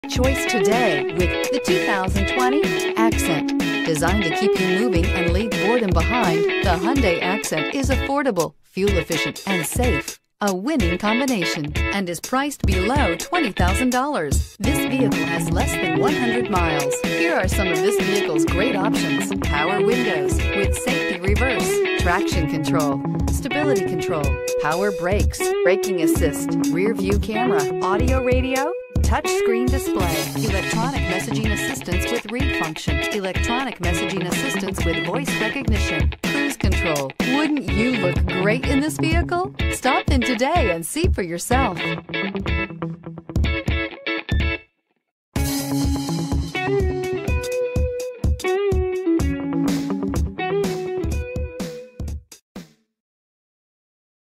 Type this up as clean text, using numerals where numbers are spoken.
Choice today with the 2020 Accent. Designed to keep you moving and leave boredom behind, the Hyundai Accent is affordable, fuel-efficient, and safe. A winning combination, and is priced below $20,000. This vehicle has less than 100 miles. Here are some of this vehicle's great options: power windows with safety reverse, traction control, stability control, power brakes, braking assist, rear view camera, audio radio, touch screen display, electronic messaging assistance with read function, electronic messaging assistance with voice recognition, cruise control. Wouldn't you look great in this vehicle? Stop in today and see for yourself.